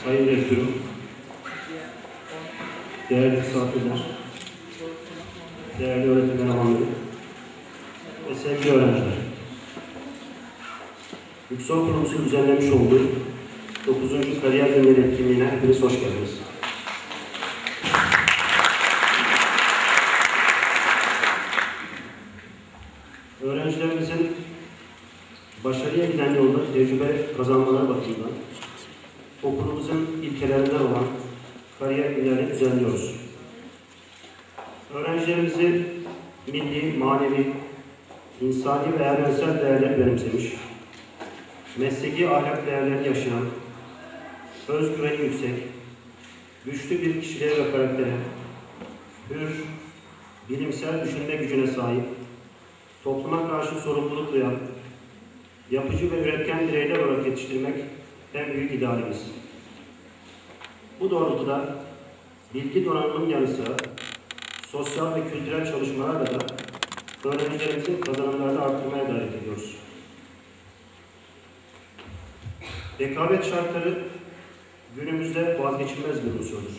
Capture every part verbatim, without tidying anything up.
Sayın Rektörüm, değerli misafirler, değerli öğretim elemanları ve sevgili öğrenciler. Yüksek Okulumuzun düzenlemiş olduğu dokuzuncu Kariyer Günleri etkinliğine hepiniz hoş geldiniz. Öğrencilerimizin başarıya giden yolda tecrübe kazanmaları bakımından okulumuzun ilkelerinden olan kariyer günlerini düzenliyoruz. Öğrencilerimizi milli, manevi, insani ve evrensel değerler benimsemiş, mesleki ahlak değerlerini yaşayan, özgüveni yüksek, güçlü bir kişiliğe ve karaktere, hür, bilimsel düşünme gücüne sahip, topluma karşı sorumluluk duyan, yapıcı ve üretken bireyler olarak yetiştirmek en büyük idealimiz. Bu doğrultuda bilgi donanımının yanı sıra sosyal ve kültürel çalışmalarla da öğrencilerimizin kazanımlarını arttırmaya gayret ediyoruz. Rekabet şartları günümüzde vazgeçilmez bir unsurdur.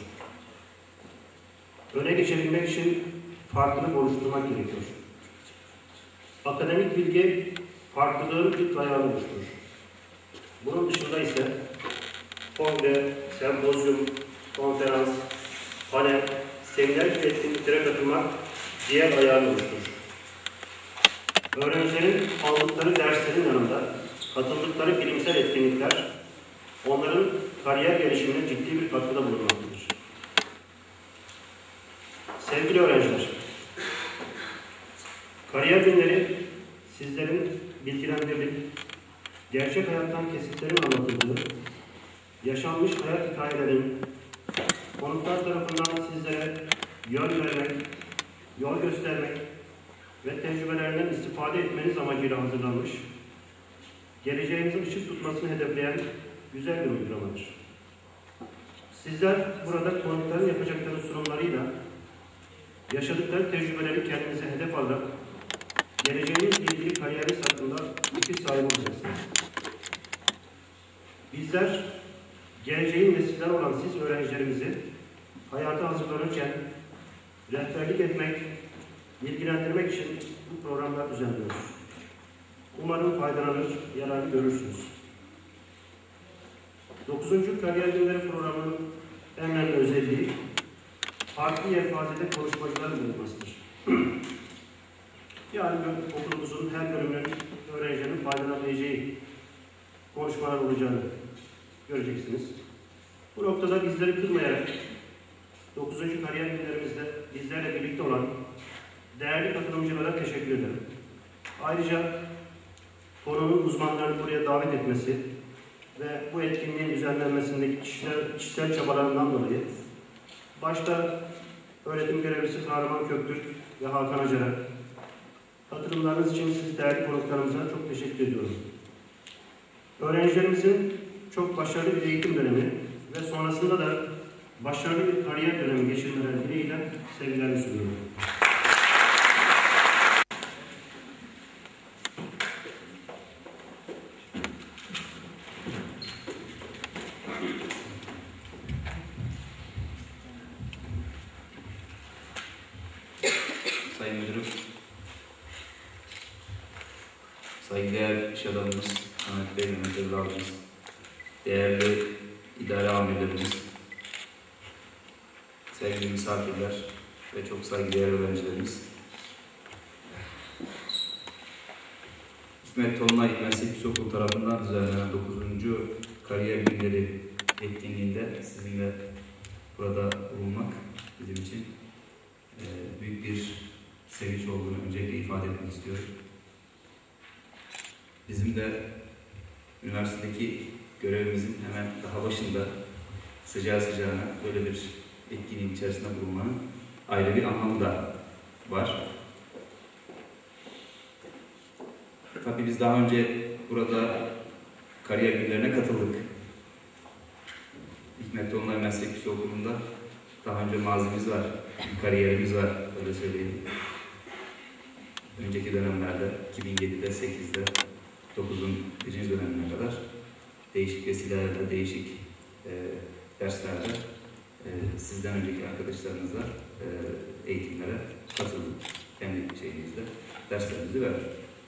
Öne geçebilmek için farklılık oluşturmak gerekiyor. Akademik bilgi farklılığın ilk ayağını oluşturur. Bunun dışında ise kongre, sempozyum, konferans, panel, seminer gibi etkinliklere katılmak diğer ayağını oluşturur. Öğrencilerin aldıkları derslerin yanında katıldıkları bilimsel etkinlikler onların kariyer gelişimine ciddi bir katkıda bulunmaktadır. Sevgili öğrenciler, kariyer günleri sizlerin bilgilendirilip gerçek hayattan kesitlerin anlatıldığı, yaşanmış hayat hikayelerinin konuklar tarafından sizlere yön vermek, yol göstermek ve tecrübelerinden istifade etmeniz amacıyla hazırlanmış, geleceğinizin ışık tutmasını hedefleyen güzel bir uygulamadır. Sizler burada konukların yapacakları sunumlarıyla yaşadıkları tecrübeleri kendinize hedef alarak geleceğinizle ilgili kariyeriniz hakkında fikir sahibi olacaksınız. Bizler geleceğin nesiller olan siz öğrencilerimizi hayata hazırlanırken rehberlik etmek, bilgilendirmek için bu programlar düzenliyoruz. Umarım faydalanır, yararlı görürsünüz. dokuzuncu Kariyer Günleri programının en önemli özelliği farklı yelpazede konuşmacıların bulunmasıdır. Yani okulumuzun her bölümünün öğrencilerin faydalanabileceği konuşmalar olacağını göreceksiniz. Bu noktada bizleri kırmayarak dokuzuncu Kariyer Günlerimizde bizlerle birlikte olan değerli katılımcılara teşekkür ederim. Ayrıca konunun uzmanlarını buraya davet etmesi ve bu etkinliğin düzenlenmesindeki kişisel, kişisel çabalarından dolayı başta öğretim görevlisi Kahraman Köktürk ve Hakan Acar'a katılımlarınız için siz değerli konuklarımıza çok teşekkür ediyorum. Öğrencilerimizin çok başarılı bir eğitim dönemi ve sonrasında da başarılı bir kariyer dönemi geçirmeleri dileğiyle sevgilerimi sunuyorum. Sayın Müdürüm, saygıdeğer iş adamımız, Ahmet Bey, Mehmet Evladımız, değerli idare amirlerimiz, sevgili misafirler ve çok saygıdeğer öğrencilerimiz. Hikmet Tolunay Meslek Yüksekokulu tarafından düzenlenen dokuzuncu Kariyer Günleri etkinliğinde sizinle burada bulunmak bizim için e, büyük bir sevinç olduğunu öncelikle ifade etmek istiyorum. Bizim de üniversitedeki görevimizin hemen daha başında sıcağı sıcağına böyle bir etkinliğin içerisinde bulunmanın ayrı bir anlamı da var. Tabii biz daha önce burada kariyer günlerine katıldık. Hikmet Tolunay Meslek Yüksekokulu'nda daha önce mazimiz var, bir kariyerimiz var, öyle söyleyeyim. Önceki dönemlerde, iki bin yedide, sekizde, dokuzun birinci dönemine kadar değişik vesilelerle, değişik e, derslerde e, sizden önceki arkadaşlarınızla e, eğitimlere katıldık. Kendi şeyimizde derslerimizi verdik.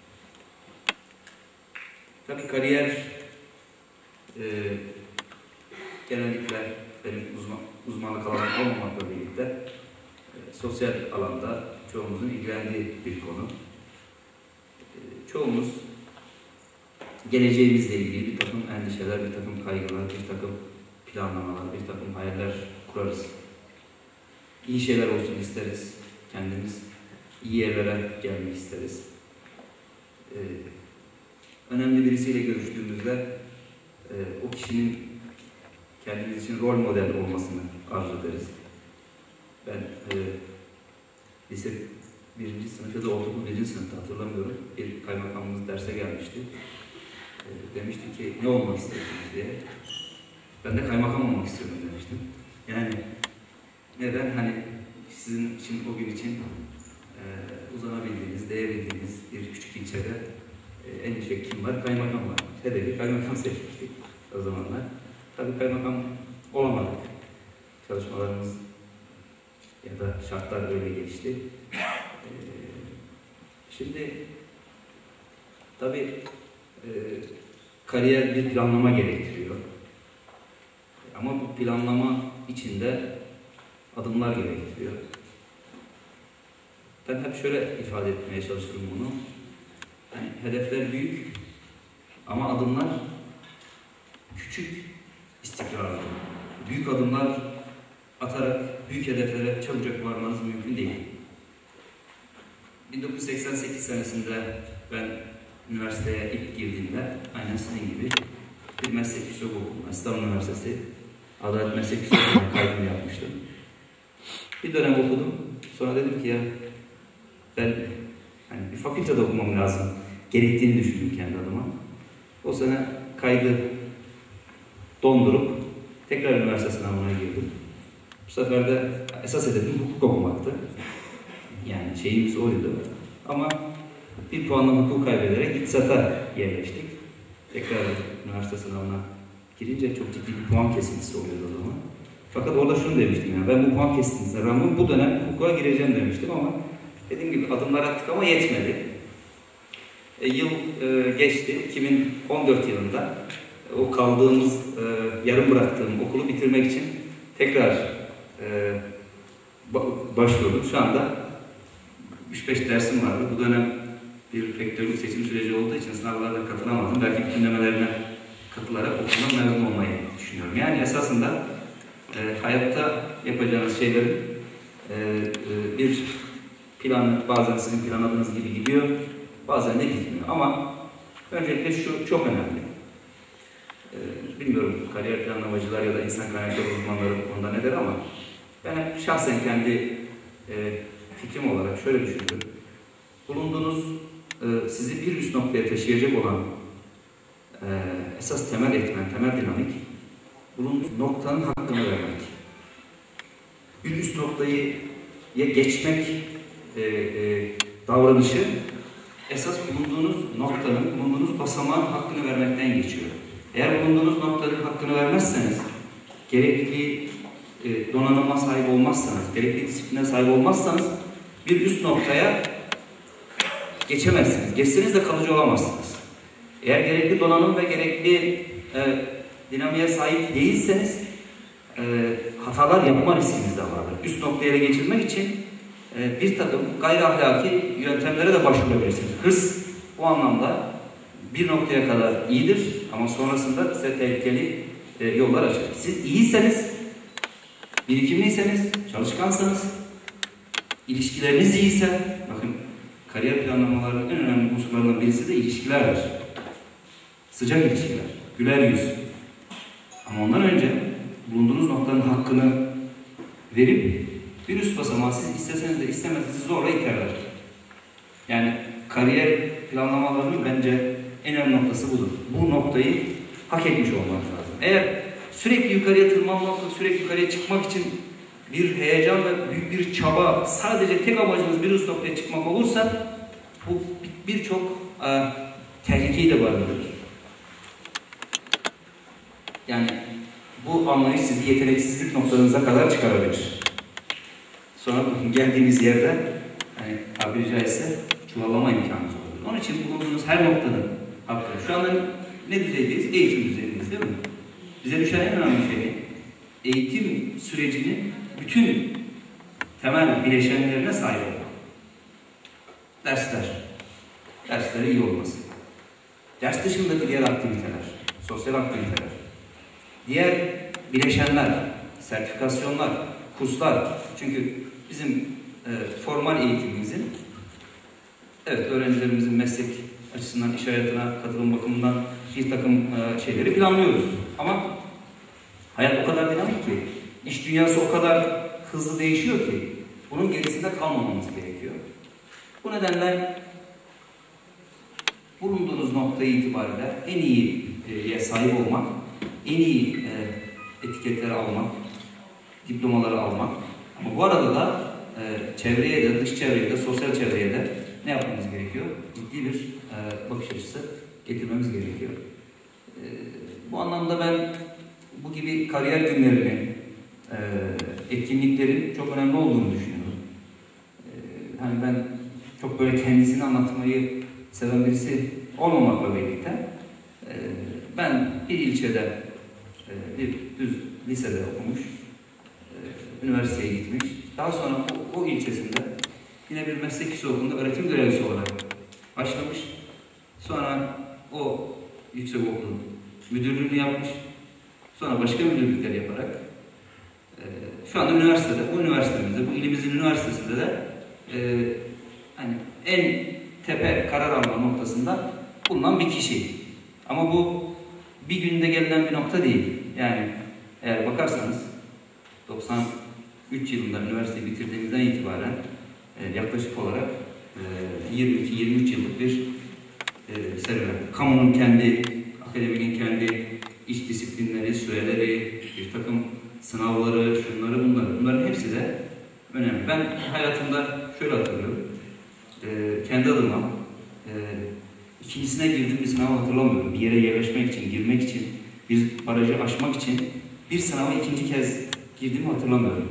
Tabii kariyer e, genellikle benim uzman, uzmanlık alanım olmamakla birlikte e, sosyal alanda çoğumuzun ilgilendiği bir konu. E, çoğumuz geleceğimizle ilgili bir takım endişeler, bir takım kaygılar, bir takım planlamalar, bir takım hayaller kurarız. İyi şeyler olsun isteriz. Kendimiz iyi yerlere gelmek isteriz. Ee, önemli birisiyle görüştüğümüzde e, o kişinin kendimiz için rol model olmasını arzu ederiz. Ben e, lise birinci sınıf ya da ortaokul birinci sınıfta hatırlamıyorum. Bir kaymakamımız derse gelmişti. E, demişti ki ne olmak istiyorsunuz diye. Ben de kaymakam olmak istiyorum demiştim. Yani neden? Hani sizin için o gün için e, uzanabildiğiniz, değebildiğiniz bir küçük ilçede e, en yüksek kim var? Kaymakam var. Hedefi kaymakam seçmiştik o zamanlar. Tabii kaymakam olamadık. Çalışmalarımız ya da şartlar öyle gelişti. E, şimdi tabii e, kariyer bir planlama gerektiriyor. Ama bu planlama içinde adımlar gerektiriyor. Ben hep şöyle ifade etmeye çalışırım bunu. Yani hedefler büyük ama adımlar küçük, istikrarlı. Büyük adımlar atarak büyük hedeflere çabucak varmanız mümkün değil. bin dokuz yüz seksen sekiz senesinde ben üniversiteye ilk girdiğimde aynen sizin gibi bir meslek yüksek okulu, İstanbul Üniversitesi Adalet Meslek Yüksek Okulu'na kaydımı yapmıştım. Bir dönem okudum. Sonra dedim ki ya ben hani bir fakültede okumam lazım. Gerektiğini düşündüm kendi adıma. O sene kaydı dondurup tekrar üniversite sınavına girdim. Bu sefer de esas hedefim hukuk okumaktı. Yani şeyimiz oydu. Ama bir puanla hukuk kaybederek İktisat'a yerleştik. Tekrar üniversite sınavına girince çok ciddi bir puan kesintisi oluyordu o zaman. Fakat orada şunu demiştim yani ben bu puan kesintisine rağmen bu dönem hukuka gireceğim demiştim ama dediğim gibi adımlar attık ama yetmedi. E, yıl e, geçti. iki bin on dört yılında o kaldığımız, e, yarım bıraktığım okulu bitirmek için tekrar e, başvurdum. Şu anda üç beş dersim vardı. Bu dönem bir rektörlük seçim süreci olduğu için sınavlara katılamadım. Belki bütünlemelerine katılarak okuldan mezun olmayı düşünüyorum. Yani esasında e, hayatta yapacağınız şeylerin e, e, bir plan, bazen sizin planladığınız gibi gidiyor, bazen de gitmiyor. Ama öncelikle şu çok önemli. E, bilmiyorum kariyer planlamacılar ya da insan kaynakları uzmanları bu konuda ne der ama ben hep şahsen kendi e, fikrim olarak şöyle düşünüyorum. Bulunduğunuz, e, sizi bir üst noktaya taşıyacak olan e, esas temel etmen, temel dinamik, bulunduğunuz noktanın hakkını vermek. Bir üst noktayı ya geçmek e, e, davranışı, esas bulunduğunuz noktanın, bulunduğunuz basamağın hakkını vermekten geçiyor. Eğer bulunduğunuz noktanın hakkını vermezseniz, gerekli e, donanıma sahip olmazsanız, gerekli disipline sahip olmazsanız, bir üst noktaya geçemezsiniz. Geçseniz de kalıcı olamazsınız. Eğer gerekli donanım ve gerekli e, dinamiğe sahip değilseniz e, hatalar yapma riskiniz de vardır. Üst noktaya geçirmek için e, bir takım gayri ahlaki yöntemlere de başvurabilirsiniz. Hırs bu anlamda bir noktaya kadar iyidir ama sonrasında size tehlikeli e, yollar açar. Siz iyiyseniz, birikimliyseniz, çalışkansanız, ilişkileriniz iyiyse, bakın kariyer planlamalarının en önemli unsurlarından birisi de ilişkilerdir. Sıcak ilişkiler, güler yüz. Ama ondan önce bulunduğunuz noktanın hakkını verip bir üst basamağı siz isteseniz de istemezseniz sizi zorla iterler. Yani kariyer planlamalarının bence en önemli noktası budur. Bu noktayı hak etmiş olmanız lazım. Eğer sürekli yukarıya tırmanmak, sürekli yukarıya çıkmak için bir heyecan ve büyük bir çaba, sadece tek amacınız bir üst noktaya çıkmak olursa bu birçok e, tehlikeyi de barındırır. Yani bu bu anlayış sizi yeteneksizlik noktalarınıza kadar çıkarabilir. Sonra geldiğimiz yerde hani tabiri caizse çuvallama imkanınız olabilir. Onun için bulunduğunuz her noktanın hakkı. Şu anda ne düzeydeyiz? Eğitim düzeyindeyiz değil mi? Bize düşen en önemli şey eğitim sürecinin bütün temel bileşenlerine sahip olmak. Dersler. Derslere iyi olması. Ders dışındaki diğer aktiviteler, sosyal aktiviteler, diğer bileşenler, sertifikasyonlar, kurslar. Çünkü bizim e, formal eğitimimizin, evet öğrencilerimizin meslek açısından, iş hayatına katılım bakımından bir takım e, şeyleri planlıyoruz. Ama hayat o kadar dinamik ki, iş dünyası o kadar hızlı değişiyor ki, bunun gerisinde kalmamamız gerekiyor. Bu nedenle bulunduğunuz nokta itibariyle en iyiye sahip olmak, en iyi e, etiketleri almak, diplomaları almak. Ama bu arada da e, çevreye de, dış çevreye de, sosyal çevreye de ne yapmamız gerekiyor? Ciddi bir e, bakış açısı getirmemiz gerekiyor. E, bu anlamda ben bu gibi kariyer günlerinin, e, etkinliklerin çok önemli olduğunu düşünüyorum. E, hani ben çok böyle kendisini anlatmayı seven birisi olmamakla birlikte e, ben bir ilçede e, bir düz lisede okumuş, e, üniversiteye gitmiş, daha sonra o, o ilçesinde yine bir meslek yüksekokulu'nda öğretim görevlisi olarak başlamış, sonra o yüksekokulun müdürlüğünü yapmış, sonra başka müdürlükler yaparak e, şu anda üniversitede, bu üniversitemizde, bu ilimizin üniversitesinde de e, hani en tepe karar alma noktasında bulunan bir kişi. Ama bu bir günde gelinen bir nokta değil. Yani eğer bakarsanız doksan üç yılında üniversiteyi bitirdiğimizden itibaren e, yaklaşık olarak e, yirmi iki yirmi üç yıllık bir e, serüven. Kamunun kendi, akademinin kendi iş disiplinleri, süreleri, bir takım sınavları, şunları bunları. Bunların hepsi de önemli. Ben hayatımda şöyle hatırlıyorum. E, kendi adıma e, ikincisine girdiğim bir sınavı hatırlamıyorum. Bir yere yerleşmek için, girmek için, bir barajı aşmak için bir sınava ikinci kez girdiğimi hatırlamıyorum.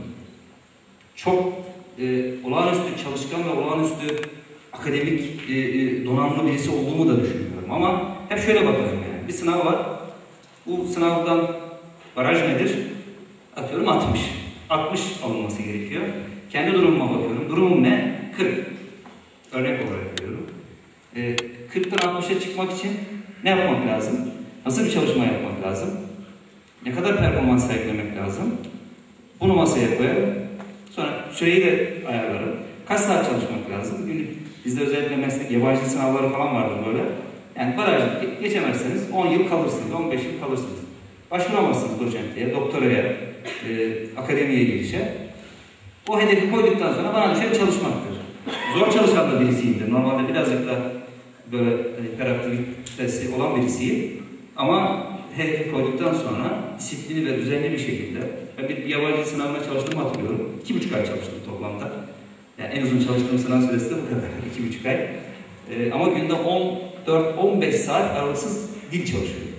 Çok e, olağanüstü çalışkan ve olağanüstü akademik e, e, donanımlı birisi olduğumu da düşünmüyorum. Ama hep şöyle bakarım yani. Bir sınav var. Bu sınavdan baraj nedir? Atıyorum altmış. altmış alınması gerekiyor. Kendi durumuma bakıyorum. Durumum ne? kırk. Örnek olarak veriyorum. E, kırktan altmışa çıkmak için ne yapmak lazım? Nasıl bir çalışma yapmak lazım? Ne kadar performans sergilemek lazım? Bunu masaya koyarım. Sonra süreyi de ayarlarım. Kaç saat çalışmak lazım? Günlük, bizde özellikle meslek yabancı sınavları falan vardır böyle. Yani barajı geçemezseniz on yıl kalırsınız, on beş yıl kalırsınız. Başvuramazsınız doçentliğe, doktoraya, e, akademiye girişe. O hedefi koyduktan sonra bana düşen çalışmaktır. Zor çalışan da birisiyimdir. Normalde birazcık da böyle hiperaktivitesi olan birisiyim. Ama hedefi koyduktan sonra disiplini ve düzenli bir şekilde, ben bir yabancı sınavına çalıştığımı hatırlıyorum. İki buçuk ay çalıştım toplamda. Yani en uzun çalıştığım sınav süresi de bu kadar. İki buçuk ay. Ee, ama günde on dört on beş saat aralıksız dil çalışıyorum.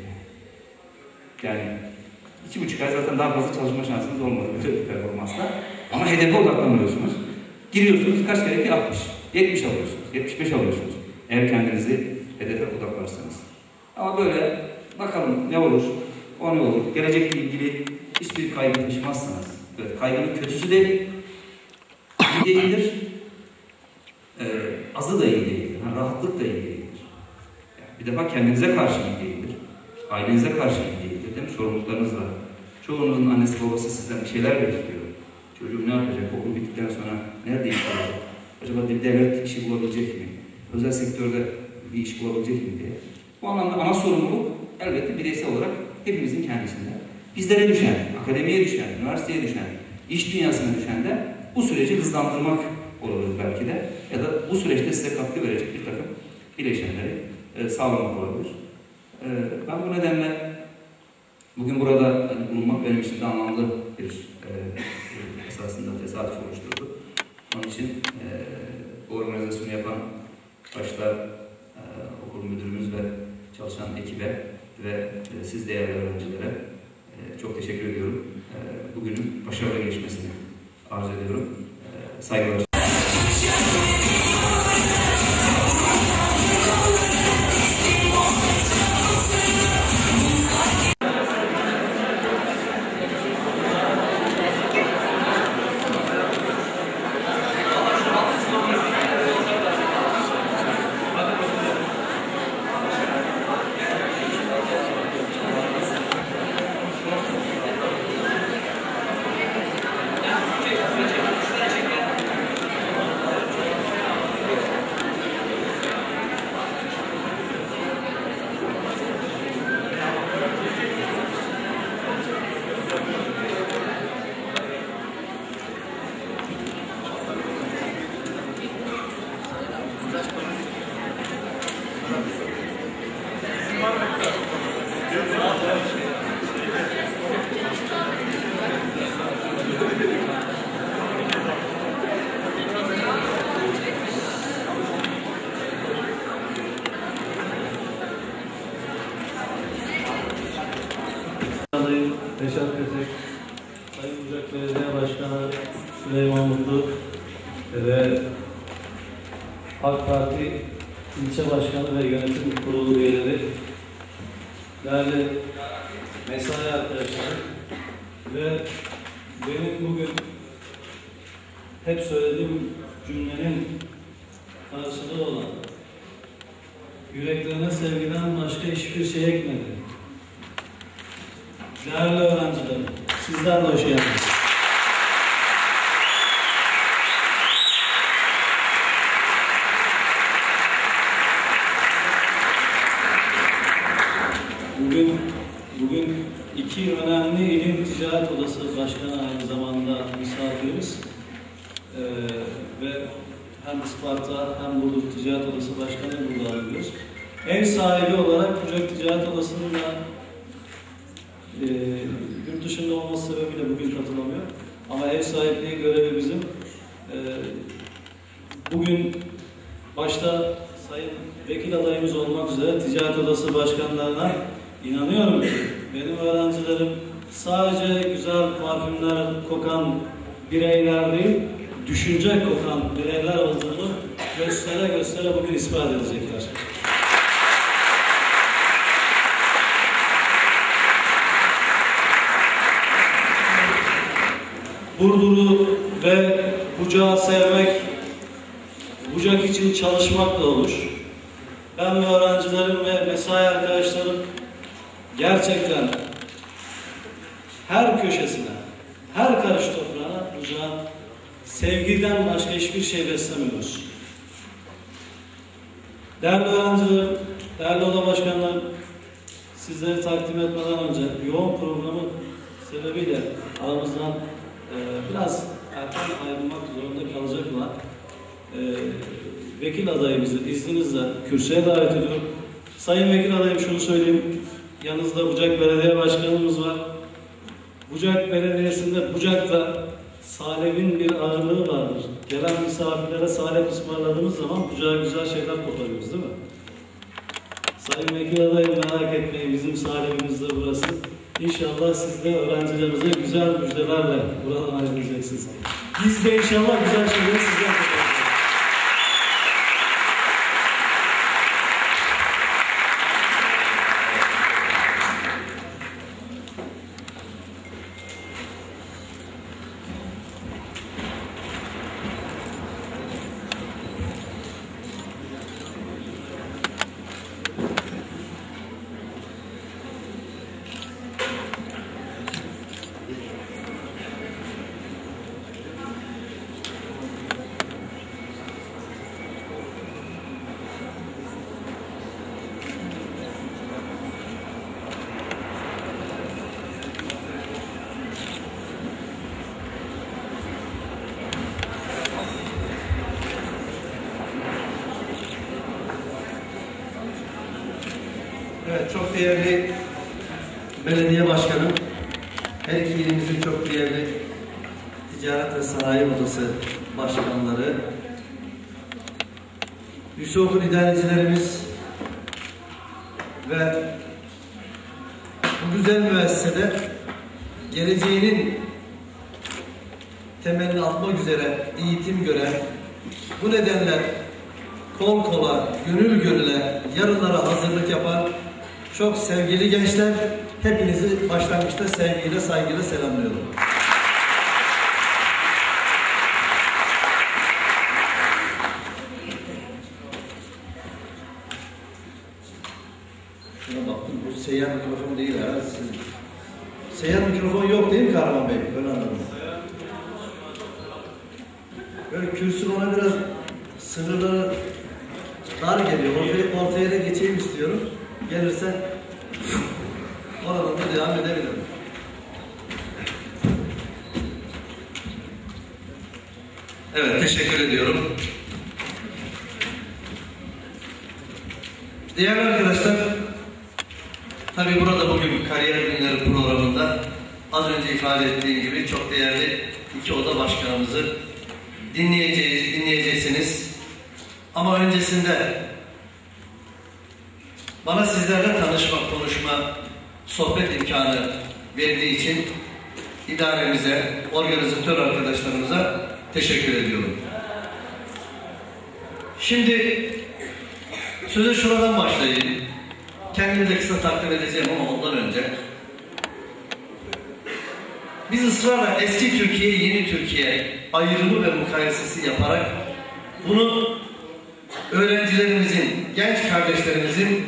Yani iki buçuk ay zaten daha fazla çalışma şansınız olmadı böyle bir performansla. Ama hedefe odaklanıyorsunuz. Giriyorsunuz kaç kere ki altmış. yetmiş alıyorsunuz. yetmiş beş alıyorsunuz. Eğer kendinizi hedefe odaklarsanız. Ama böyle bakalım ne olur, o ne olur. Gelecekle ilgili hiçbir kaygı taşımazsanız. Evet, kaygının kötüsü de iyi değildir. Ee, azı da iyi değildir. Yani rahatlık da iyi değildir. Yani bir defa kendinize karşı iyi değildir. Ailenize karşı iyi değildir. Değil mi? Sorumluluklarınız var. Çoğunuzun annesi babası sizden bir şeyler bekliyor. Çocuğum ne yapacak? Okul bittikten sonra nerede iş bulacak? Acaba bir devlet işi bulabilecek mi? Özel sektörde bir iş bulabilecek mi diye. Bu anlamda ana sorumluluk elbette bireysel olarak hepimizin kendisinde. Bizlere düşen, akademiye düşen, üniversiteye düşen, iş dünyasına düşen de bu süreci hızlandırmak olabilir belki de. Ya da bu süreçte size katkı verecek bir takım bileşenleri e, sağlamak olabilir. E, ben bu nedenle bugün burada bulunmak benim için de anlamlı bir e, esasında tesadüf oluşturdu. Onun için e, bu organizasyonu yapan başta e, okul müdürümüz ve çalışan ekibe ve e, siz değerli öğrencilere e, e, çok teşekkür ediyorum. E, bugünün başarılı geçmesini arzu ediyorum. E, saygılar. Reşat Petek, Sayın Bucak Belediye Başkanı Süleyman Mutlu ve AK Parti İlçe Başkanı ve Yönetim Kurulu üyeleri, değerli mesai arkadaşlar ve benim bugün hep söylediğim cümlenin karşılığı olan yüreklerine sevgiden başka hiçbir şey ekmedi. Değerli öğrencilerim, sizden de hoş geldiniz. Bugün, bugün iki önemli İlim Ticaret Odası Başkanı aynı zamanda misafiriz. Ee, ve hem Isparta hem Burdur Ticaret Odası Başkanı burada alıyoruz. Ev sahibi olarak Bucak Ticaret Odası'nın da E, yurt dışında olması sebebiyle bugün katılamıyor. Ama ev sahipliği görevi bizim. E, bugün başta Sayın Vekil adayımız olmak üzere Ticaret Odası Başkanlarına inanıyorum ki benim öğrencilerim sadece güzel parfümler kokan bireyler değil, düşünce kokan bireyler olduğunu göstere göstere bugün ispat edecekler. Burdur'u ve Bucak'ı sevmek, Bucak için çalışmak da olur. Ben ve öğrencilerim ve mesai arkadaşlarım gerçekten her köşesine, her karış toprağına Bucak'ın sevgiden başka hiçbir şey beslemiyoruz. Değerli öğrencilerim, değerli oda başkanlarım, sizleri takdim etmeden önce yoğun programın sebebiyle aramızdan Ee, biraz erken ayrılmak zorunda kalacak olan e, vekil adayımızı izninizle kürsüye davet ediyorum. Sayın Vekil adayım, şunu söyleyeyim. Yanınızda Bucak Belediye Başkanımız var. Bucak Belediyesi'nde Bucak'ta salebin bir ağırlığı vardır. Gelen misafirlere salep ısmarladığımız zaman Bucak'a güzel şeyler koparıyoruz, değil mi? Sayın Vekil adayım, merak etmeyin, bizim salebimiz de burası. İnşallah siz de öğrencilerimize güzel müjdelerle buradan ayrılacaksınız. Biz de inşallah güzel şeyleri sizden yapacağız. Evet, çok değerli belediye başkanım, her iki ilimizin çok değerli Ticaret ve Sanayi Odası başkanları, Yusuf'un idarecilerimiz ve bu güzel müessesede geleceğinin temelini atmak üzere eğitim gören, bu nedenle kol kola, gönül gönüle yarınlara hazırlık yapan çok sevgili gençler, hepinizi başlangıçta sevgiyle, saygıyla selamlıyorum. Şuna baktım, bu seyyar mikrofon değil herhalde sizin. Seyyar mikrofon yok değil mi Kahraman Bey? Öyle anladım. Böyle kürsü bana biraz sınırları dar geliyor. Ortaya, ortaya da geçeyim istiyorum. Gelirse oradan da devam edebilirim. Evet, teşekkür ediyorum. Değerli arkadaşlar, tabii burada bugün Kariyer Günleri programında az önce ifade ettiğim gibi çok değerli iki oda başkanımızı dinleyeceğiz, dinleyeceksiniz. Ama öncesinde bana sizlerle tanışma, konuşma, sohbet imkanı verdiği için idaremize, organizatör arkadaşlarımıza teşekkür ediyorum. Şimdi söze şuradan başlayayım. Kendimi de kısa takdim edeceğim ama ondan önce. Biz ısrarla eski Türkiye, yeni Türkiye ayrımı ve mukayesesi yaparak bunu öğrencilerimizin, genç kardeşlerimizin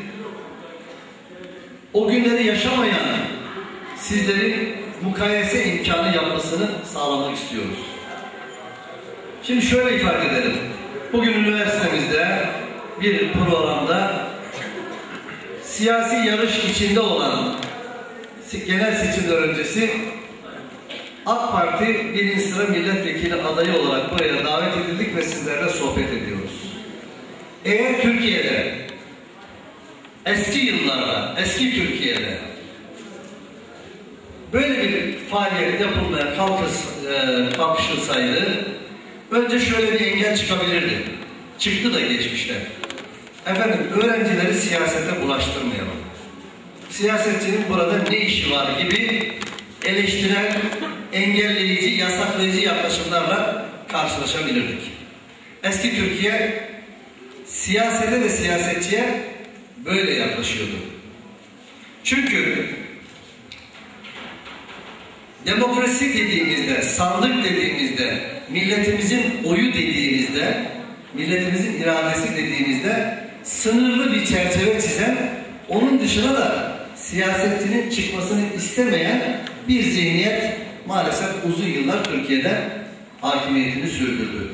o günleri yaşamayan sizlerin mukayese imkanı yapmasını sağlamak istiyoruz. Şimdi şöyle ifade edelim. Bugün üniversitemizde bir programda siyasi yarış içinde olan genel seçimler öncesi AK Parti birinci sıra milletvekili adayı olarak buraya davet edildik ve sizlerle sohbet ediyoruz. Eğer Türkiye'de eski yıllarda, eski Türkiye'de böyle bir faaliyet yapılmaya kalkışılsaydı önce şöyle bir engel çıkabilirdi. Çıktı da geçmişte. Efendim, öğrencileri siyasete bulaştırmayalım. Siyasetçinin burada ne işi var gibi eleştiren, engelleyici, yasaklayıcı yaklaşımlarla karşılaşabilirdik. Eski Türkiye siyasete ve siyasetçiye böyle yaklaşıyordu. Çünkü demokrasi dediğimizde, sandık dediğimizde, milletimizin oyu dediğimizde, milletimizin iradesi dediğimizde sınırlı bir çerçeve çizen, onun dışına da siyasetçinin çıkmasını istemeyen bir zihniyet maalesef uzun yıllar Türkiye'de hakimiyetini sürdürdü.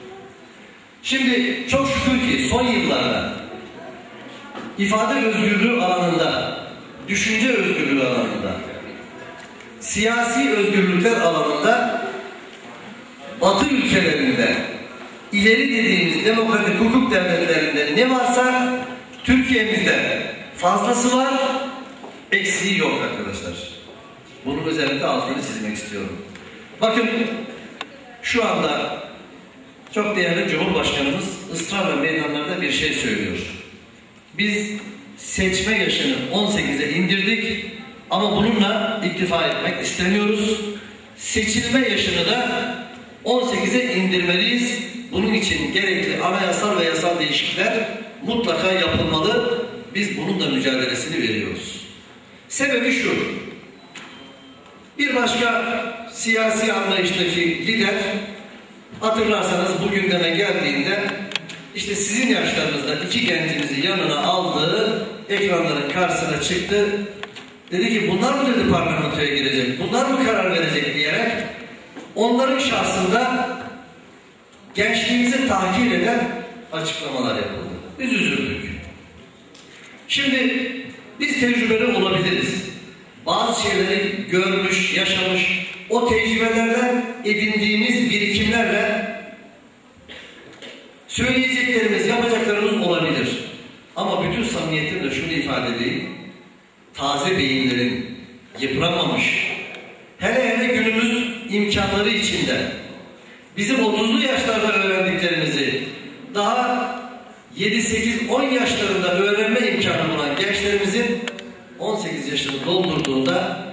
Şimdi çok şükür ki son yıllarda ifade özgürlüğü alanında, düşünce özgürlüğü alanında, siyasi özgürlükler alanında Batı ülkelerinde ileri dediğimiz demokratik hukuk devletlerinde ne varsa Türkiye'mizde fazlası var, eksiği yok arkadaşlar. Bunun özellikle altını çizmek istiyorum. Bakın şu anda çok değerli Cumhurbaşkanımız ısrarla meydanlarda bir şey söylüyor. Biz seçme yaşını on sekize indirdik ama bununla iktifa etmek istemiyoruz. Seçilme yaşını da on sekize indirmeliyiz. Bunun için gerekli anayasal ve yasal değişiklikler mutlaka yapılmalı. Biz bunun da mücadelesini veriyoruz. Sebebi şu. Bir başka siyasi anlayıştaki lider, hatırlarsanız bu gündeme geldiğinde işte sizin yaşlarınızda iki gencimizi yanına aldı, ekranların karşısına çıktı. Dedi ki bunlar mı dedi parlamentoya girecek, bunlar mı karar verecek diyerek onların şahsında gençliğimizi tahkir eden açıklamalar yapıldı. Biz üzüldük. Şimdi biz tecrübeli olabiliriz. Bazı şeyleri görmüş, yaşamış, o tecrübelerden edindiğimiz birikimlerle söyleyeceklerimiz, yapacaklarımız olabilir. Ama bütün samimiyetimle şunu ifade edeyim. Taze beyinlerin yıpranmamış, hele hele günümüz imkanları içinde bizim otuzlu yaşlarda öğrendiklerimizi daha yedi sekiz on yaşlarında öğrenme imkanı bulan gençlerimizin on sekiz yaşını doldurduğunda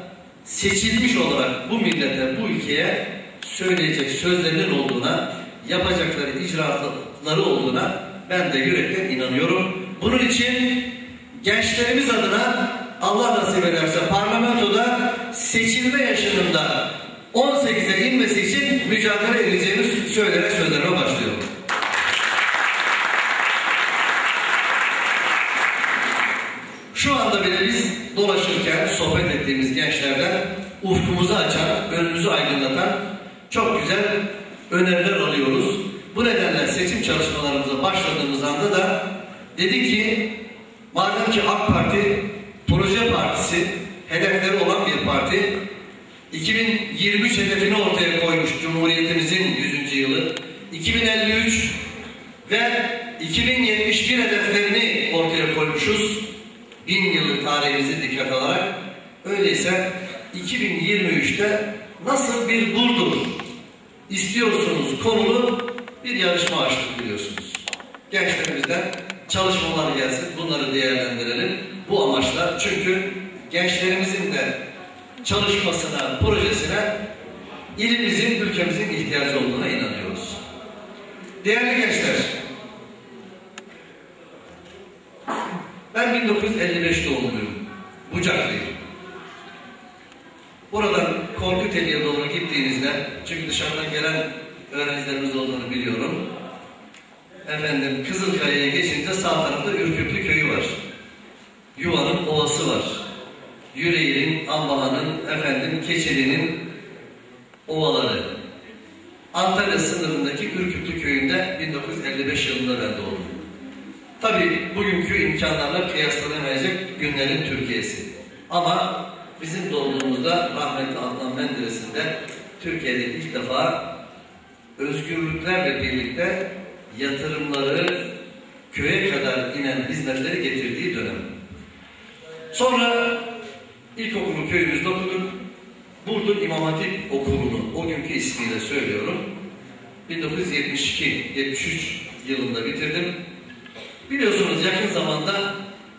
seçilmiş olarak bu millete, bu ülkeye söyleyecek sözlerinin olduğuna, yapacakları icraatları olduğuna ben de yürekten inanıyorum. Bunun için gençlerimiz adına Allah nasip ederse parlamentoda seçilme yaşında on sekize inmesi için mücadele edeceğimizi söyleyerek sözlerime başlıyorum. Şu anda bile biz dolaşırken sohbet ettiğimiz gençlerden ufkumuzu açan, önümüzü aydınlatan çok güzel öneriler alıyoruz. Bu nedenle seçim çalışmalarımıza başladığımız anda da dedik ki madem ki AK Parti proje partisi, hedefleri olan bir parti, iki bin yirmi üç hedefini ortaya koymuş Cumhuriyetimizin yüzüncü yılı, iki bin elli üç ve iki bin yetmiş bir hedeflerini ortaya koymuşuz. Bin yıllık tarihimizi dikkat alarak. Öyleyse iki bin yirmi üçte nasıl bir Burdur istiyorsunuz konulu bir yarışma açtık biliyorsunuz. Gençlerimizden çalışmalar gelsin, bunları değerlendirelim. Bu amaçla, çünkü gençlerimizin de çalışmasına, projesine ilimizin, ülkemizin ihtiyacı olduğuna inanıyoruz. Değerli gençler, ben bin dokuz yüz elli beş doğumluyum. Bucaklıyım. Buradan Korkuteli'ye doğru gittiğinizde, çünkü dışarıdan gelen öğrencilerimiz olduğunu biliyorum. Efendim, Kızılkaya'ya geçince sağ tarafta Ürkütlü köyü var. Yuva'nın ovası var. Yüreğir'in, Ambaha'nın, efendim, Keçeli'nin ovaları. Antalya sınırındaki Ürkütlü köyünde bin dokuz yüz elli beş yılında ben doğdum. Tabii bugünkü imkanlarla kıyaslanamayacak günlerin Türkiye'si. Ama bizim doğduğumuzda rahmetli Adnan Menderes'in de Türkiye'de ilk defa özgürlüklerle birlikte yatırımları köye kadar inen hizmetleri getirdiği dönem. Sonra ilkokulu köyümüzde okuduk. Burdur İmam Hatip Okulu'nu, o günkü ismiyle söylüyorum, bin dokuz yüz yetmiş iki yetmiş üç yılında bitirdim. Biliyorsunuz yakın zamanda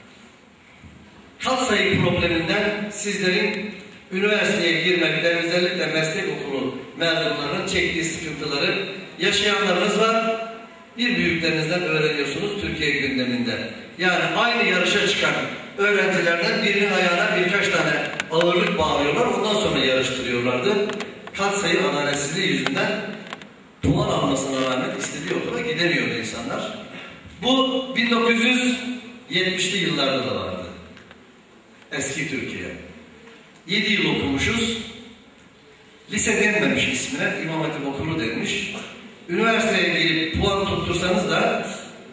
katsayı probleminden sizlerin üniversiteye girmekte, özellikle meslek okulu mezunlarının çektiği sıkıntıları yaşayanlarınız var. Bir büyüklerinizden öğreniyorsunuz Türkiye gündeminde. Yani aynı yarışa çıkan öğrencilerden birinin ayağına birkaç tane ağırlık bağlıyorlar, ondan sonra yarıştırıyorlardı. Katsayı adaletsizliği yüzünden puan almasına rağmen istediği okula gidemiyordu insanlar. Bu bin dokuz yüz yetmişli yıllarda da vardı. Eski Türkiye. Yedi yıl okumuşuz. Lise denmemiş ismine, İmam Hatip Okulu denmiş. Üniversiteye girip puan tuttursanız da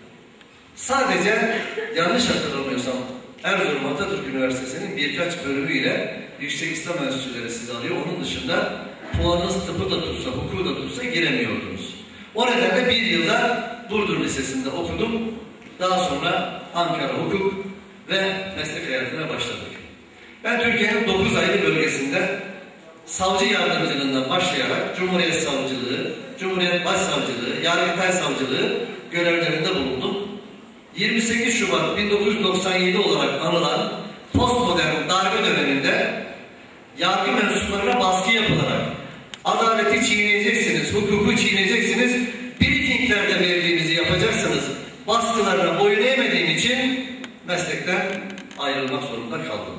sadece, yanlış hatırlamıyorsam, Erzurum Atatürk Üniversitesi'nin birkaç bölümüyle yüksek İslam enstitüleri sizi alıyor. Onun dışında puanınız tıpı da tutsa, hukuku da tutsa giremiyordunuz. O nedenle bir yılda Burdur Lisesi'nde okudum. Daha sonra Ankara Hukuk ve meslek hayatına başladık. Ben Türkiye'nin dokuz ayrı bölgesinde savcı yardımcılığından başlayarak Cumhuriyet Savcılığı, Cumhuriyet Başsavcılığı, Yargıtay Savcılığı görevlerinde bulundum. yirmi sekiz Şubat bin dokuz yüz doksan yedi olarak anılan postmodern darbe döneminde yargı mensuplarına baskı yapılarak adaleti çiğneyeceksiniz, hukuku çiğneyeceksiniz, briefinglerde verdiğimizi yapacaksınız baskılarına boyun eğmediğim için meslekten ayrılmak zorunda kaldım.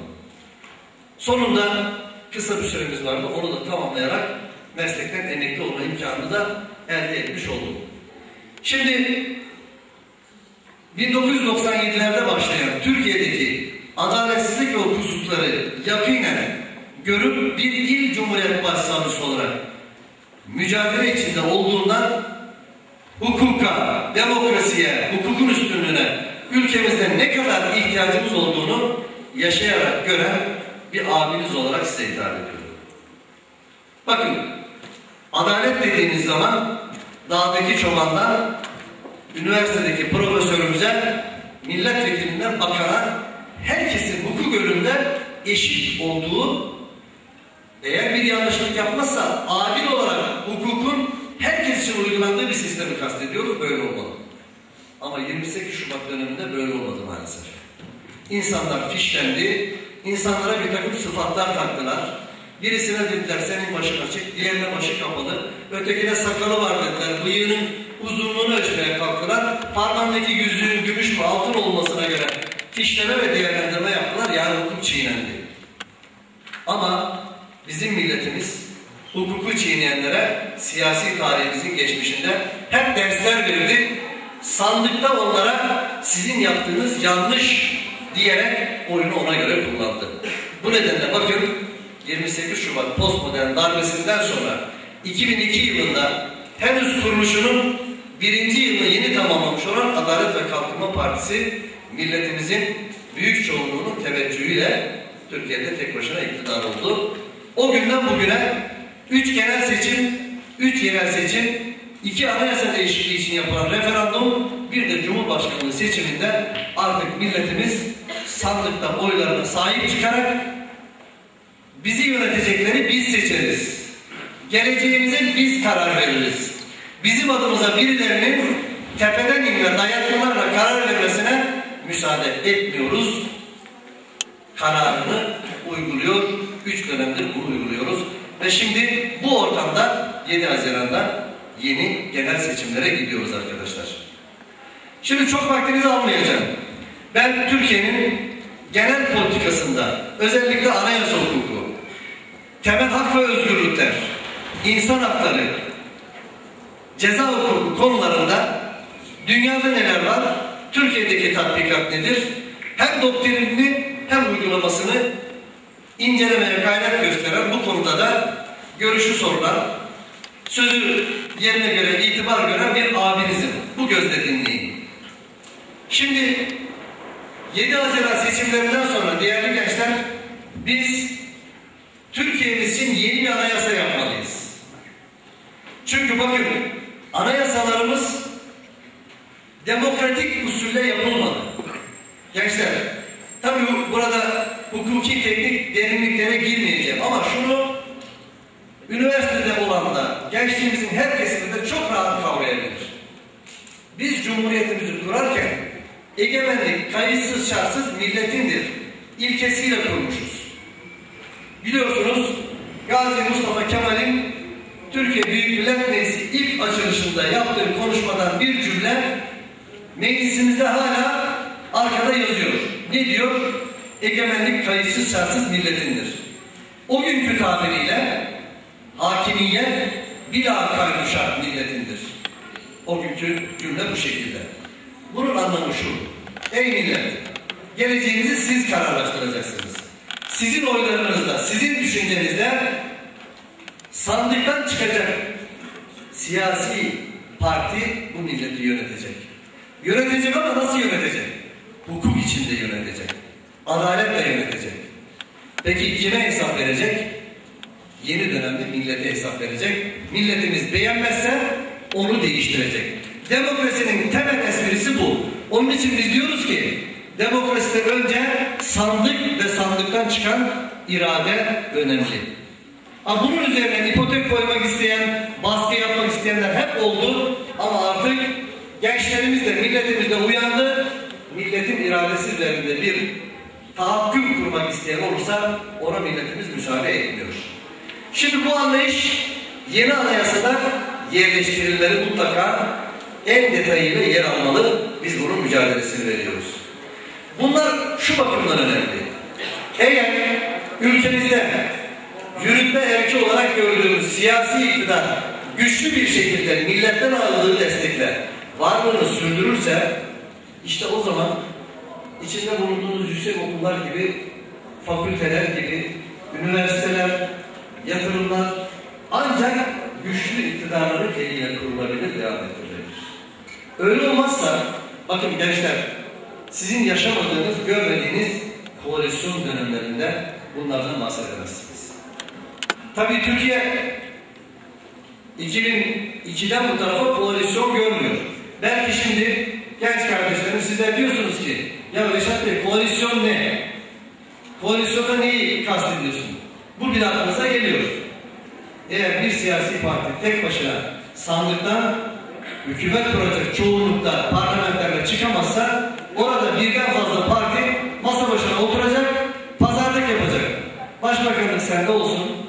Sonunda kısa bir süremiz vardı, onu da tamamlayarak meslekten emekli olma imkanını da elde etmiş oldum. Şimdi bin dokuz yüz doksan yedilerde başlayan Türkiye'deki adaletsizlik ve hukuksuzlukları yakinen görüp bir il Cumhuriyet Başsavcısı olarak mücadele içinde olduğundan hukuka, demokrasiye, hukukun üstünlüğüne ülkemizde ne kadar ihtiyacımız olduğunu yaşayarak gören bir abiniz olarak size hitap ediyorum. Bakın, adalet dediğiniz zaman dağdaki çobandan üniversitedeki profesörümüze, milletvekilinden bakana herkesin hukuk önünde eşit olduğu, eğer bir yanlışlık yapmazsa adil olarak hukukun herkes için uygulandığı bir sistemi kastediyoruz, böyle olmalı. Ama yirmi sekiz Şubat döneminde böyle olmadı maalesef. İnsanlar fişlendi, insanlara bir takım sıfatlar taktılar. Birisine dediler senin başın açık, diğerine başı kapalı, ötekine sakalı var dediler, bıyığının uzunluğunu ölçmeye kalktılar, parmağındaki yüzüğün gümüş mü altın olmasına göre fişleme ve değerlendirme yaptılar, yani hukuk çiğnendi. Ama bizim milletimiz hukuku çiğneyenlere siyasi tarihimizin geçmişinde hep dersler verdi. Sandıkta onlara sizin yaptığınız yanlış diyerek oyunu ona göre kullandı. Bu nedenle bakın yirmi sekiz Şubat postmodern darbesinden sonra iki bin iki yılında henüz kuruluşunun birinci yılını yeni tamamlamış olan Adalet ve Kalkınma Partisi milletimizin büyük çoğunluğunun teveccühüyle Türkiye'de tek başına iktidar oldu. O günden bugüne üç genel seçim, üç yerel seçim, iki anayasa değişikliği için yapılan referandum, bir de Cumhurbaşkanlığı seçiminde artık milletimiz sandıkta oylarına sahip çıkarak bizi yönetecekleri biz seçeriz. Geleceğimize biz karar veririz. Bizim adımıza birilerinin tepeden inme dayatmalarla karar vermesine müsaade etmiyoruz. Kararını uyguluyor. Üç dönemdir bunu uyguluyoruz. Ve şimdi bu ortamda yedi Haziran'da yeni genel seçimlere gidiyoruz arkadaşlar. Şimdi çok vaktinizi almayacağım. Ben Türkiye'nin genel politikasında özellikle anayasa hukuku, temel hak ve özgürlükler, insan hakları, ceza hukuku konularında dünyada neler var, Türkiye'deki tatbikat nedir, hem doktrinini hem uygulamasını incelemeye gayret gösteren, bu konuda da görüşü sorulan, sözü yerine göre itibar gören bir abinizim. Bu gözle dinleyin. Şimdi yedi Haziran seçimlerinden sonra değerli gençler, biz Türkiye'miz için yeni bir anayasa yapmalıyız. Çünkü bakın anayasalarımız demokratik usulle yapılmadı. Gençler, tabii burada hukuki teknik derinliklere girmeyeceğim ama şunu üniversitede olan da gençliğimizin her kesiminde çok rahat kavrayabilir. Biz Cumhuriyetimizi kurarken egemenlik kayıtsız şartsız milletindir ilkesiyle kurmuşuz. Biliyorsunuz Gazi Mustafa Kemal'in Türkiye Büyük Millet Meclisi ilk açılışında yaptığı konuşmadan bir cümle meclisimizde hala arkada yazıyor. Ne diyor? Egemenlik kayıtsız şartsız milletindir. O günkü tabiriyle hakimiyet bila kaydı şart milletindir. O günkü cümle bu şekilde. Bunun anlamı şu. Ey millet! Geleceğinizi siz kararlaştıracaksınız. Sizin oylarınızla, sizin düşüncenizle sandıktan çıkacak siyasi parti bu milleti yönetecek. Yönetecek ama nasıl yönetecek? Hukuk içinde yönetecek. Adaletle yönetecek. Peki kime hesap verecek? Yeni dönemde millete hesap verecek. Milletimiz beğenmezse onu değiştirecek. Demokrasinin temel esprisi bu. Onun için biz diyoruz ki demokraside önce sandık ve sandıktan çıkan irade önemli. Ama bunun üzerine ipotek koymak isteyen, baskı yapmak isteyenler hep oldu. Ama artık gençlerimiz de milletimiz de uyandı. Milletin iradesi üzerinde bir tahakküm kurmak isteyen olursa ona milletimiz müsaade etmiyor. Şimdi bu anlayış yeni anayasada yerleştirilmeleri mutlaka en detayıyla yer almalı. Biz bunun mücadelesini veriyoruz. Bunlar şu bakımdan önemli. Eğer ülkemizde yürütme erki olarak gördüğümüz siyasi iktidar güçlü bir şekilde milletten aldığı destekle varlığını sürdürürse işte o zaman içinde bulunduğumuz yüksek okullar gibi, fakülteler gibi, üniversiteler, yatırımlar ancak güçlü iktidarların eliyle kurulabilir, devam ettirilebilir. Öyle olmazsa, bakın gençler, sizin yaşamadığınız, görmediğiniz koalisyon dönemlerinde bunlardan bahsedemezsiniz. Tabii Türkiye iki bin ikiden bu tarafa koalisyon görmüyor. Belki şimdi genç kardeşlerim sizler diyorsunuz ki ya Reşat Bey koalisyon ne? Koalisyona neyi kastediyorsun? Bu bir aklınıza geliyor. Eğer bir siyasi parti tek başına sandıktan hükümet kuracak çoğunlukta parlamenterle çıkamazsa orada birden fazla parti masa başına oturacak, pazarlık yapacak. Başbakanlık sende olsun,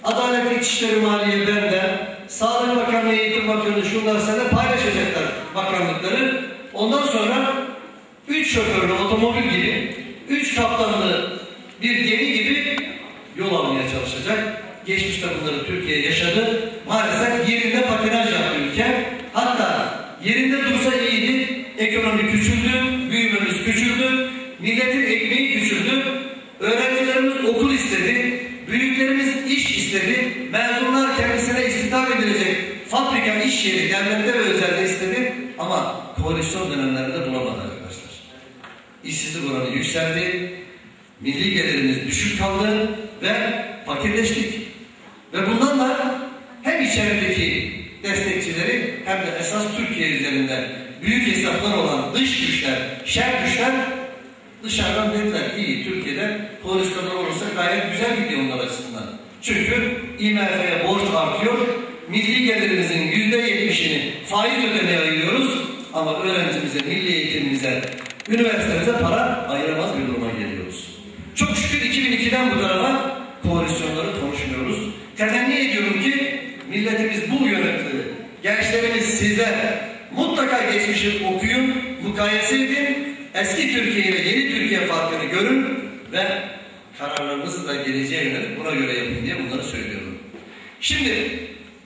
Adalet, İçişleri, Maliye bende, Sağlık Bakanlığı, Eğitim Bakanlığı şunlar sana paylaşacaklar bakanlıkları. Ondan sonra üç şoförlü otomobil gibi, üç kaptanlı bir gemi gibi yol almaya çalışacak. Geçmişte bunları Türkiye yaşadı. Maalesef yerinde patinaj yaptı ülke. Hatta yerinde dursa iyiydi. Ekonomi küçüldü, büyümemiz küçüldü, milletin ekmeği küçüldü. Öğrencilerimiz okul istedi, büyüklerimiz iş istedi. Mezunlar kendisine istihdam edilecek fabrika, iş yeri, devlette ve özelde istedi. Ama koalisyon dönemlerinde bulamadı arkadaşlar. İşsizlik oranı yükseldi, milli gelirimiz düşük kaldı ve fakirleştik. Ve bundan da hem içerideki destekçileri hem de esas Türkiye üzerinde büyük hesaplar olan dış güçler, şer güçler dışarıdan dediler iyi Türkiye'de koalisyonlar olursa gayet güzel gidiyor onlar açısından. Çünkü I M F'ye borç artıyor, milli gelirimizin yüzde yetmişini faiz ödemeye ayırıyoruz ama öğrencimize, milli eğitimimize, üniversitemize para ayıramaz bir duruma geliyoruz. Çok şükür iki bin ikiden bu tarafa koalisyonları konuşmuyoruz. Temenni ediyorum ki milletimiz bu yönetimi, gençlerimiz size mutlaka geçmişi okuyun, mukayese edin, eski Türkiye ile yeni Türkiye farkını görün ve kararlarınızı da geleceğe yönelik buna göre yapın diye bunları söylüyorum. Şimdi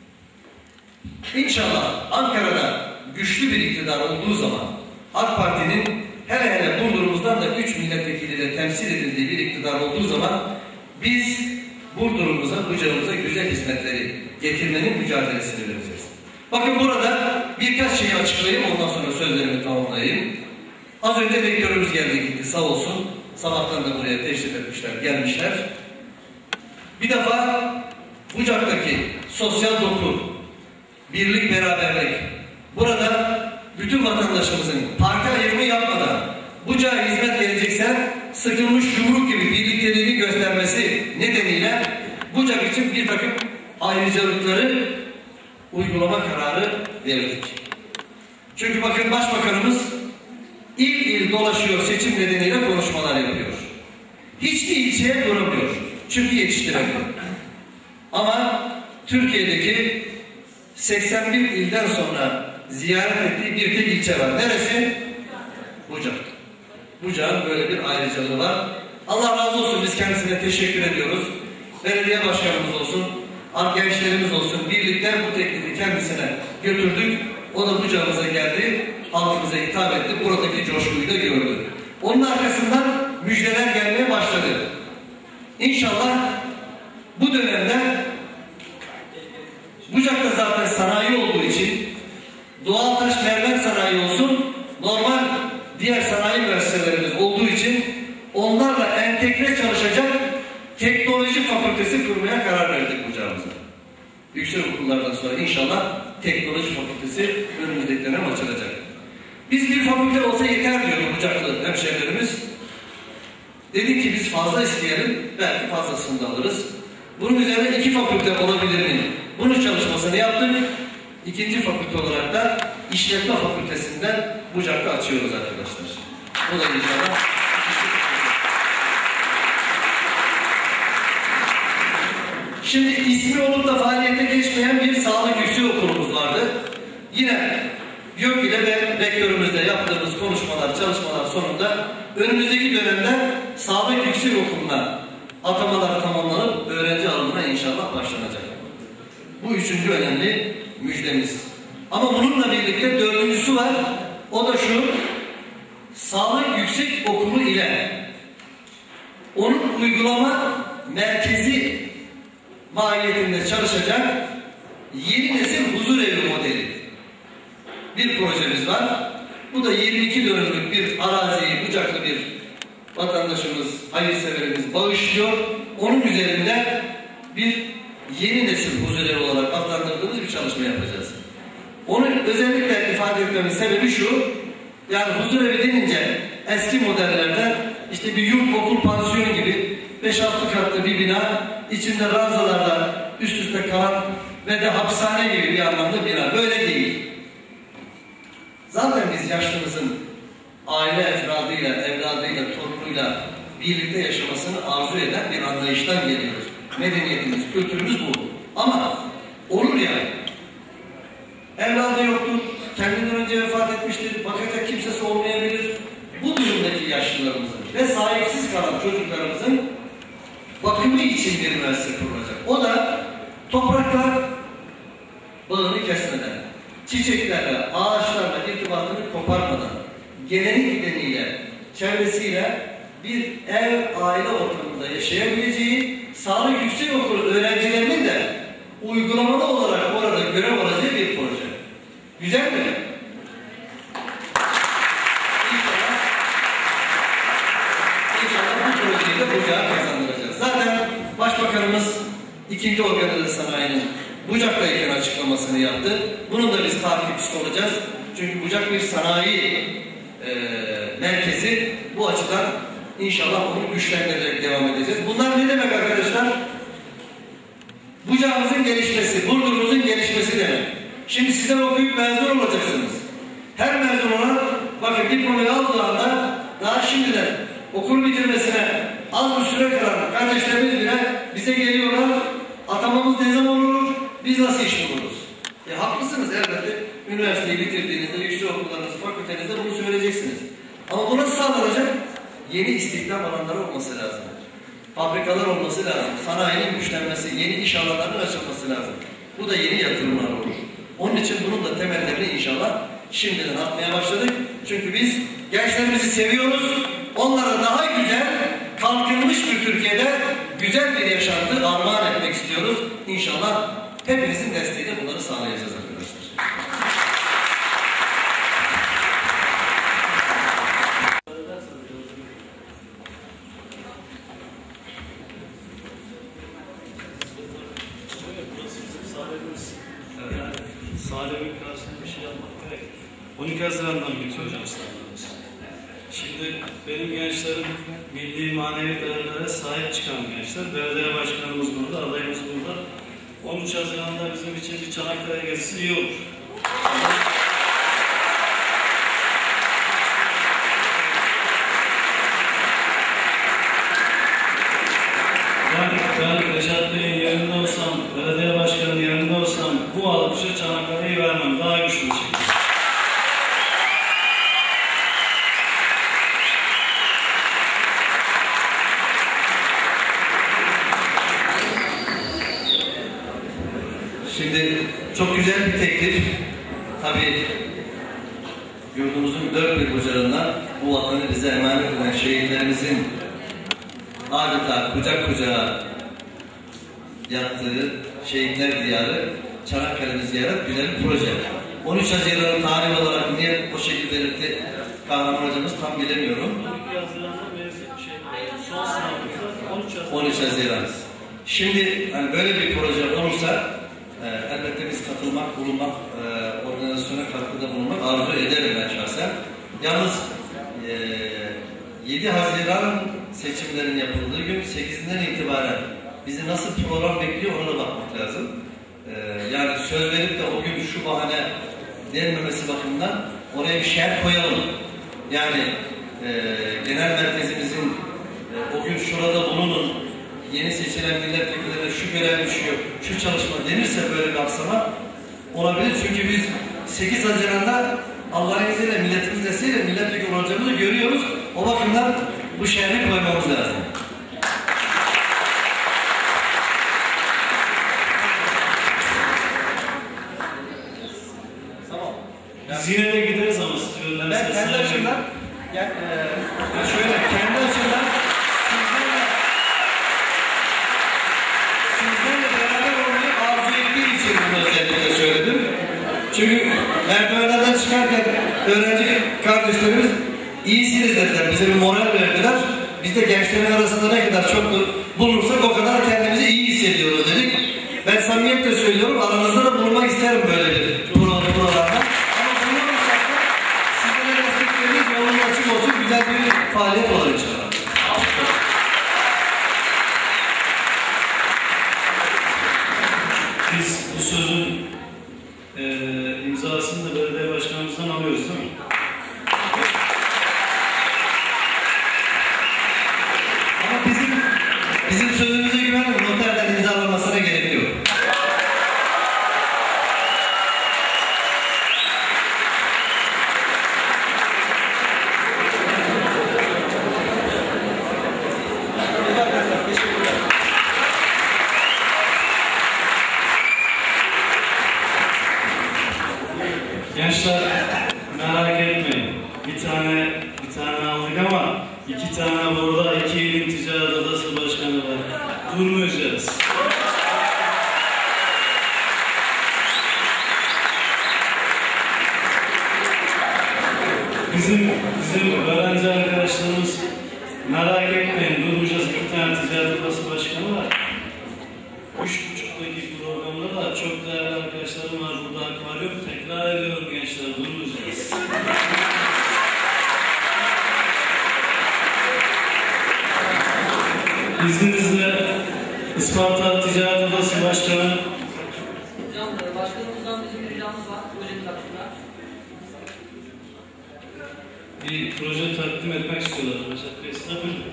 inşallah Ankara'da güçlü bir iktidar olduğu zaman AK Parti'nin hele hele Burdur'umuzdan da üç milletvekiliyle temsil edildiği bir iktidar olduğu zaman biz Burdur'umuza, Buca'mıza güzel hizmetleri getirmenin mücadelesini vereceğiz. Bakın burada birkaç şeyi açıklayayım, ondan sonra sözlerimi tamamlayayım. Az önce rektörümüz geldi gitti, sağ olsun. Sabahtan da buraya teşrif etmişler, gelmişler. Bir defa Bucak'taki sosyal doku, birlik, beraberlik. Burada bütün vatandaşımızın parti ayrımı yapmadan Bucak'a hizmet gelecekse sıkılmış yumruk gibi birlikteliğini göstermesi nedeniyle Bucak için bir takım ayrıcalıkları uygulama kararı verdik. Çünkü bakın Başbakanımız il il dolaşıyor, seçim nedeniyle konuşmalar yapıyor. Hiçbir ilçeye duramıyor. Çünkü yetiştiremiyor. Ama Türkiye'deki seksen bir ilden sonra ziyaret ettiği bir tek ilçe var. Neresi? Bucak. Bucak'ın böyle bir ayrıcalığı var. Allah razı olsun, biz kendisine teşekkür ediyoruz. Belediye başkanımız olsun, gençlerimiz olsun, birlikte bu teklifi kendisine götürdük. O da Bucak'ımıza geldi, halkımıza hitap etti, buradaki coşkuyu da gördü. Onun arkasından müjdeler gelmeye başladı. İnşallah bu dönemde Bucak'ta zaten sanayi olduğu için doğal taş mermer sanayi olsun, normal diğer sanayi müesseselerimiz olduğu için onlarla entegre çalışacak teknoloji fakültesi kurmaya karar verdik Bucak'ımıza. Yüksek okullardan sonra inşallah teknoloji fakültesi önümüzdeki dönem açılacak. Biz bir fakülte olsa yeter diyor Bucaklı hemşehrilerimiz. Dedik ki biz fazla isteyelim, belki fazlasını da alırız. Bunun üzerine iki fakülte olabilir mi? Bunun çalışmasını yaptık. İkinci fakülte olarak da işletme fakültesinden Bucak'ta açıyoruz arkadaşlar. O da inşallah. Şimdi ismi olup da faaliyete geçmeyen bir sağlık yüksek okulumuz vardı. Yine YÖK ile ve rektörümüzle yaptığımız konuşmalar, çalışmalar sonunda önümüzdeki dönemde sağlık yüksek okuluna atamalar tamamlanıp öğrenci alımına inşallah başlanacak. Bu üçüncü önemli müjdemiz. Ama bununla birlikte dördüncüsü var. O da şu: sağlık yüksek okulu ile onun uygulama merkezi mahiyetinde çalışacak yeni nesil huzur evi modeli bir projemiz var. Bu da yirmi iki dönümlük bir araziyi Bucaklı bir vatandaşımız, hayırseverimiz bağışlıyor. Onun üzerinde bir yeni nesil huzur evi olarak adlandırdığımız bir çalışma yapacağız. Onu özellikle ifade etmemin sebebi şu: yani huzur evi denince eski modellerde işte bir yurt, okul, pansiyon gibi beş altı katlı bir bina, içinde ranzalarda üst üste kalan ve de hapishane gibi bir anlamda bina. Böyle değil. Zaten biz yaşlımızın aile efradıyla, evladıyla, torunuyla birlikte yaşamasını arzu eden bir anlayıştan geliyoruz. medeniyetimiz, kültürümüz bu. Ama olur yani. Evladı yoktur, kendinden önce vefat etmiştir, bakacak kimsesi olmayabilir. Bu durumdaki yaşlılarımızın ve sahipsiz kalan çocuklarımızın bakımı için bir müessese kurulacak. O da toprakla bağını kesmeden, çiçeklerle, ağaçlarla irtibatını koparmadan, gelenek gideniyle, çevresiyle bir ev, aile ortamında yaşayabileceği, sağlık yüksek okulu öğrencilerinin de uygulamalı olarak orada görev alacağı bir proje. Güzel mi? İnşallah, inşallah bu projeyi de bucağa kazandıracağız. Zaten Başbakanımız ikinci organize sanayinin Bucak'tayken açıklamasını yaptı. Bunun da biz takipçisi olacağız. Çünkü Bucak bir sanayi e, merkezi. Bu açıdan inşallah onu güçlendirerek devam edeceğiz. Bunlar ne demek arkadaşlar? Bucağımızın gelişmesi, Burdur'umuzun gelişmesi demek. Şimdi sizler okuyup mezun olacaksınız. Her mezun olan, bakın diplomayı aldığı anda daha şimdiden okul bitirmesine az bir süre kalan kardeşlerimiz bile bize geliyorlar. Atamamız ne zaman olur? Biz nasıl iş buluruz? E, haklısınız elbette. Üniversiteyi bitirdiğinizde, yüksek okullarınızı, fakültenizde bunu söyleyeceksiniz. Ama bu nasıl sağlanacak? Yeni istihdam alanları olması lazım. Fabrikalar olması lazım. Sanayinin güçlenmesi, yeni iş alanlarının açılması lazım. Bu da yeni yatırımlar olur. Onun için bunun da temellerini inşallah şimdiden atmaya başladık. Çünkü biz gençlerimizi seviyoruz. Onlara daha güzel, kalkınmış bir Türkiye'de güzel bir yaşantı armağan etmek istiyoruz. İnşallah hepimizin desteğiyle bunları sağlayacağız arkadaşlar. Salem'in karşısında bir şey yapmak gerek. on iki Haziran'dan bitiyor hocam sınavlarımız. Şimdi benim gençlerim milli manevi değerlere sahip çıkan gençler. Belediye başkanımız burada, adayımız burada. on üç Haziran'da bizim için bir Çanakkale gezisi iyi olur. Ben, ben Reşat Bey'in yerinde olsam, belediye başkanının yerinde olsam bu alkışa Çanakkale'yi vermem. Daha güçlü bir şekilde. Şimdi çok güzel bir teklif. Tabii yurdumuzun dört bir bucağından bu vatanı bize emanet eden şehitlerimizin adeta kucak kucağa yattığı şehitler diyarı Çanakkale'de ziyaret güzel bir proje. on üç Haziran'ın tarihi olarak niye o şekilde belirtti Kahraman hocamız tam bilemiyorum. on üç Haziran. Şimdi hani böyle bir proje olursa e, elbette biz katılmak, bulunmak, e, organizasyona katkıda bulunmak arzu ederim ben şahsen. Yalnız e, yedi Haziran seçimlerin yapıldığı gün sekizinden itibaren bizi nasıl program bekliyor ona da bakmak lazım. Ee, yani söz verip de o gün şu bahane denmemesi bakımından oraya bir şerh koyalım. Yani e, genel merkezimizin e, o gün şurada bulunun, yeni seçilen milletvekillerine şu görev düşüyor, şu çalışma denirse böyle bir aksama olabilir. Çünkü biz sekiz Haziran'da Allah'ın izniyle milletimiz desteğiyle milletvekili olacağımızı görüyoruz. O bakımdan bu şerhi koymamız lazım. Biz yine de gideriz ama siz yönlendirseniz. Ben kendi açımdan, yani, e, şöyle kendi açımdan sizlerle, sizlerle beraber olmayı arzu ettiğim için bunu özellikle söyledim. Çünkü merdivenlerden çıkarken öğrenci kardeşlerimiz iyisiniz dediler, bize bir moral verdiler. Biz de gençlerin arasında ne kadar çok bulursak o kadar kendimizi iyi hissediyoruz dedik. Ben samimiyetle söylüyorum, aranızda da bulunmak isterim böyle bir programda. Yolun açık olsun, güzel bir faaliyet olur inşallah. Biz bu sözün e, imzasını da belediye başkanımızdan alıyoruz değil mi? Ama bizim bizim sözümüze güvenin, noterden kurmayacağız. Bizim, bizim öğrenci arkadaşlarımız merak etmeyin, durmayacağız. Bir tane ticaret odası başkanı var. Üç buçuktaki programda da çok değerli arkadaşlarım var. Burada akvaryum. Tekrar ediyorum gençler, durmayacağız. İzninizle Isparta Ticaret Odası Başkanı. Hocam, başkanımızdan bizim bir ricamız var. Projenin hakkında. Bir proje takdim etmek istiyorlar. Başak Bey, estağfurullah.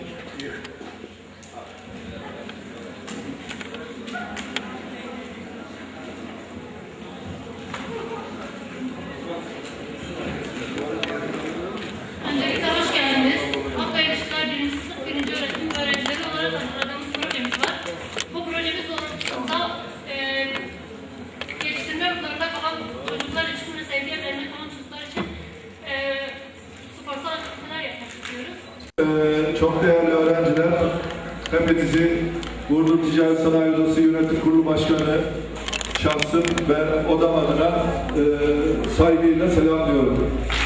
Öncelikle hoş geldiniz. Halkla İlişkiler birinci sınıf birinci öğretim öğrencileri olarak hazırladığımız projemiz var. Bu projemiz doğrultusunda e, yetiştirme yurtlarında kalan çocuklar için ve sevgi evlerinde kalan çocuklar için e, sporsal aktiviteler yapmak istiyoruz. Ee, çok değerli öğrenciler, hepinizi Burdur Ticaret Sanayi Odası Yönetim Kurulu Başkanı şahsım ve odam adına e, saygıyla selamlıyorum.